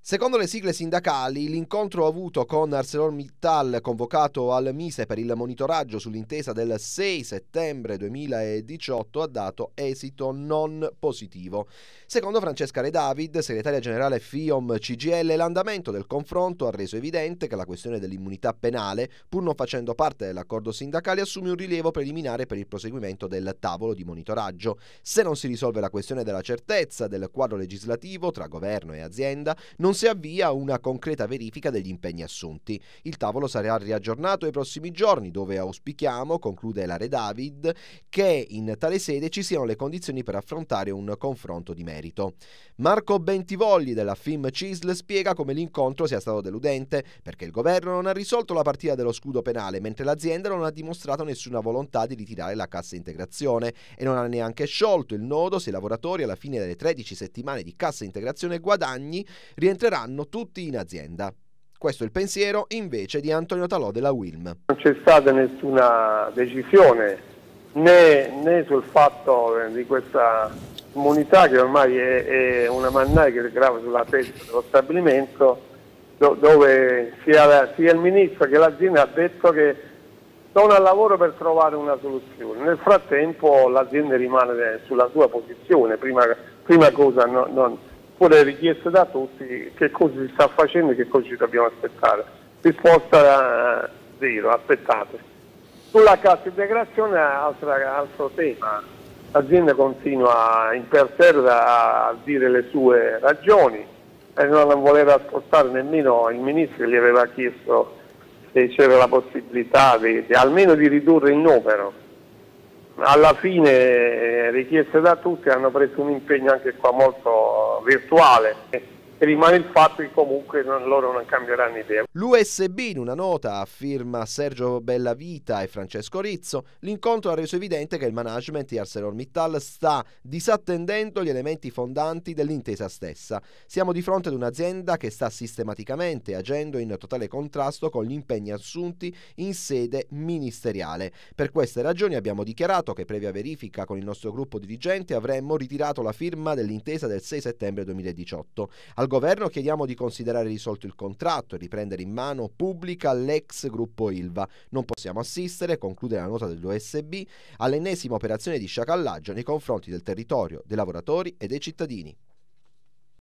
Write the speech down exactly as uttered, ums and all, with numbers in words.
Secondo le sigle sindacali, l'incontro avuto con ArcelorMittal convocato al Mise per il monitoraggio sull'intesa del sei settembre duemiladiciotto ha dato esito non positivo. Secondo Francesca Redavid, segretaria generale FIOM C G I L, l'andamento del confronto ha reso evidente che la questione dell'immunità penale, pur non facendo parte dell'accordo sindacale, assume un rilievo preliminare per il proseguimento del tavolo di monitoraggio. Se non si risolve la questione della certezza del quadro legislativo tra governo e azienda, non si avvia una concreta verifica degli impegni assunti. Il tavolo sarà riaggiornato ai prossimi giorni, dove auspichiamo, conclude la Redavid, che in tale sede ci siano le condizioni per affrontare un confronto di merito. Marco Bentivogli della F I M C I S L spiega come l'incontro sia stato deludente, perché il governo non ha risolto la partita dello scudo penale, mentre l'azienda non ha dimostrato nessuna volontà di ritirare la cassa integrazione e non ha neanche sciolto il nodo se i lavoratori alla fine delle tredici settimane di cassa integrazione guadagni rientreranno tutti in azienda. Questo è il pensiero invece di Antonio Talò della Wilm. Non c'è stata nessuna decisione né, né sul fatto di questa immunità, che ormai è, è una mannaia che grava sulla testa dello stabilimento, do, dove sia, sia il ministro che l'azienda ha detto che sono al lavoro per trovare una soluzione. Nel frattempo l'azienda rimane sulla sua posizione, prima, prima cosa non, non pure richieste da tutti, che cosa si sta facendo e che cosa ci dobbiamo aspettare. Risposta zero, aspettate. Sulla cassa integrazione altra, altro tema, l'azienda continua imperterrita a dire le sue ragioni e non voleva ascoltare nemmeno il ministro che gli aveva chiesto se c'era la possibilità di, di, almeno di ridurre il numero. Alla fine, eh, richieste da tutti, hanno preso un impegno anche qua molto virtuale e rimane il fatto che comunque non, loro non cambieranno idea. L'U S B, in una nota a firma Sergio Bellavita e Francesco Rizzo, l'incontro ha reso evidente che il management di ArcelorMittal sta disattendendo gli elementi fondanti dell'intesa stessa. Siamo di fronte ad un'azienda che sta sistematicamente agendo in totale contrasto con gli impegni assunti in sede ministeriale. Per queste ragioni abbiamo dichiarato che, previa verifica con il nostro gruppo dirigente, avremmo ritirato la firma dell'intesa del sei settembre duemiladiciotto. Al governo chiediamo di considerare risolto il contratto e riprendere in mano pubblica l'ex gruppo Ilva. Non possiamo assistere, conclude la nota dell'U S B, all'ennesima operazione di sciacallaggio nei confronti del territorio, dei lavoratori e dei cittadini.